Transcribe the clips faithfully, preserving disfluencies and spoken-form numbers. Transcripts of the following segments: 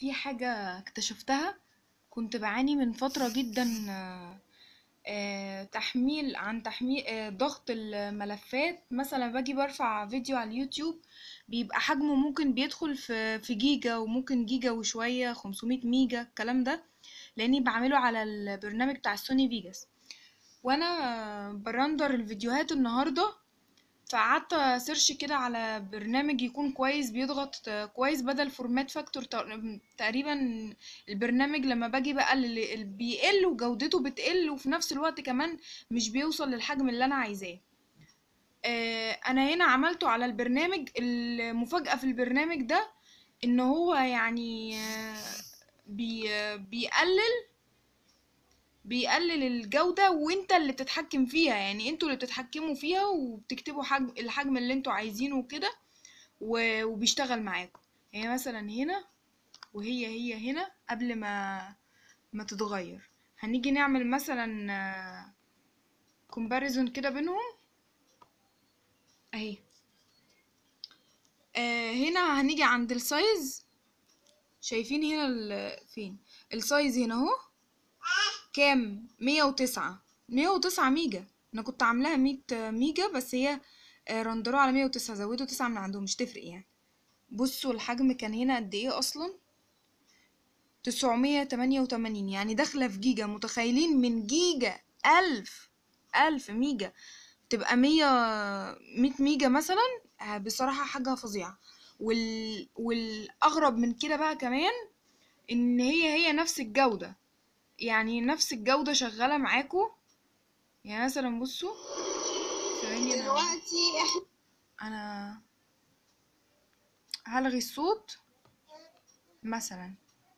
في حاجة اكتشفتها. كنت بعاني من فترة جدا، آه، آه، تحميل عن تحميل آه، ضغط الملفات. مثلا باجي برفع فيديو على اليوتيوب، بيبقى حجمه ممكن بيدخل في في جيجا، وممكن جيجا وشوية خمسمية ميجا الكلام ده، لاني بعمله على البرنامج بتاع السوني فيجاس. وانا برندر الفيديوهات النهاردة، فقعدت سيرش كده على برنامج يكون كويس بيضغط كويس بدل فورمات فاكتور تقريبا. البرنامج لما باجي بقى اللي اللي بيقل وجودته بتقل، وفي نفس الوقت كمان مش بيوصل للحجم اللي انا عايزاه. آه، انا هنا عملته على البرنامج. المفاجأة في البرنامج ده ان هو يعني آه، بي بيقلل بيقلل الجودة، وانت اللي بتتحكم فيها. يعني انتوا اللي بتتحكموا فيها وبتكتبوا حجم الحجم اللي انتوا عايزينه وكده، و- وبيشتغل معاكم. يعني مثلا هنا، وهي هي هنا قبل ما ما تتغير. هنيجي نعمل مثلا كومباريزون كده بينهم اهي. آه، هنا هنيجي عند السايز. شايفين هنا ال- فين السايز؟ هنا اهو كام؟ مية وتسعة مية وتسعة ميجا. انا كنت عاملاها مية ميجا، بس هي آه، رندروها على مية وتسعة، زودوا تسعة من عندهم، مش تفرق يعني. بصوا الحجم كان هنا قد ايه اصلا؟ تسعمية وتمانية وتمانين، يعني داخله في جيجا. متخيلين؟ من جيجا الف الف ميجا تبقى مية مية ميجا مثلا. آه، بصراحه حاجه فظيعه. وال... والاغرب من كده بقى كمان، ان هي هي نفس الجوده. يعني نفس الجوده شغاله معاكو. يعني مثلا بصوا، ثواني، انا دلوقتي احنا انا هلغي الصوت مثلا.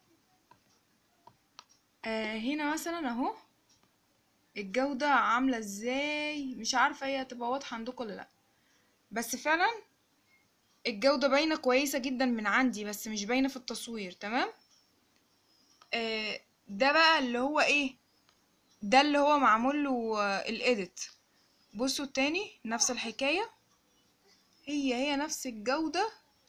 آه هنا مثلا اهو الجودة عاملة ازاي. مش عارفة هي هتبقى واضحة عندكم ولا لا، بس فعلا الجودة باينة كويسة جدا من عندي، بس مش باينة في التصوير. تمام. آه ده بقى اللي هو ايه؟ ده اللي هو معمول له الايديت. بصوا التاني نفس الحكاية، هي هي نفس الجودة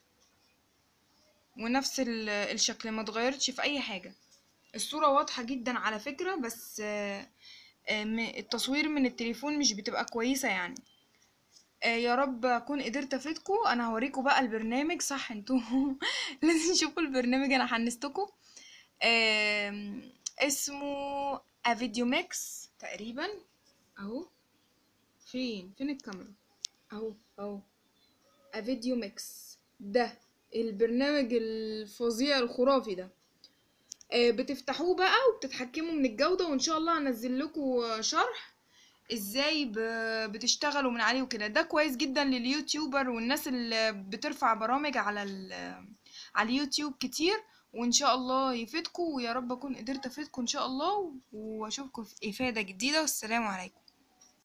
ونفس ال- الشكل، ما اتغيرتش في اي حاجة. الصورة واضحة جدا على فكرة، بس آه، آه، م- التصوير من التليفون مش بتبقى كويسة يعني. آه، يا رب اكون قدرت افيدكم. انا هوريكم بقى البرنامج صح. انتوا لازم تشوفوا البرنامج، انا حنستكم. آم، اسمه افيديو ميكس تقريبا. اهو، فين فين الكاميرا؟ اهو اهو، افيديو ميكس ده البرنامج الفظيع الخرافي ده. آه، بتفتحوه بقى وبتتحكموا من الجودة، وان شاء الله هنزل لكم شرح ازاي ب- بتشتغلوا من عليه وكده. ده كويس جدا لليوتيوبر والناس اللي بترفع برامج على ال على اليوتيوب كتير. وان شاء الله يفيدكم، ويا رب اكون قدرت افيدكم ان شاء الله، واشوفكم في افادة جديدة، والسلام عليكم.